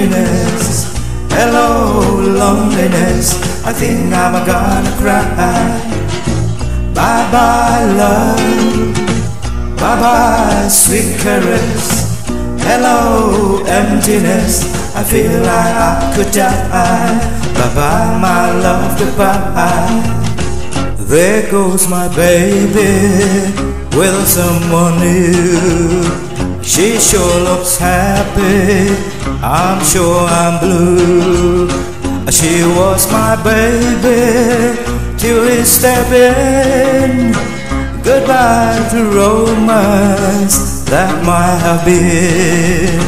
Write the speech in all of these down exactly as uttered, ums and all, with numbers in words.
happiness. Hello, loneliness. I think I'm gonna cry. Bye bye, love. Bye bye, sweet caress. Hello, emptiness. I feel like I could die. Bye bye, my love, goodbye. There goes my baby with someone new. She sure looks happy, I'm sure I'm blue. She was my baby till we step in. Goodbye to romance that might have been.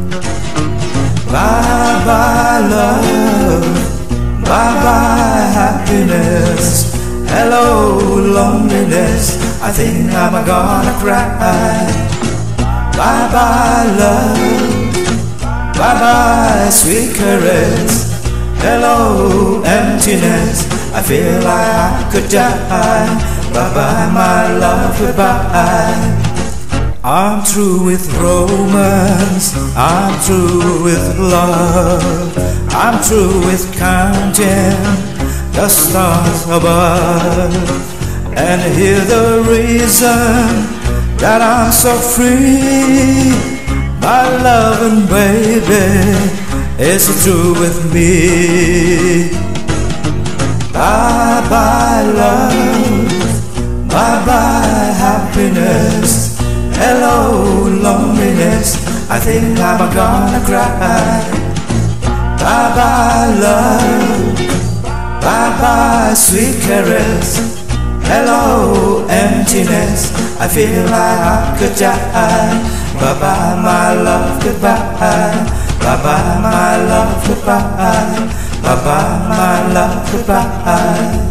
Bye bye love, bye bye happiness. Hello loneliness, I think I'm gonna cry. Bye bye love, bye bye sweet caress. Hello emptiness, I feel like I could die. Bye bye my love, goodbye. I'm through with romance, I'm through with love, I'm through with counting the stars above. And hear the reason that I'm so free. My loving baby is through with me. Bye bye love, bye bye happiness. Hello loneliness, I think I'm gonna cry. Bye bye love, bye bye sweet caress. Hello emptiness, I feel like I could die. Bye bye my love, goodbye. Bye bye my love, goodbye. Bye bye my love, goodbye.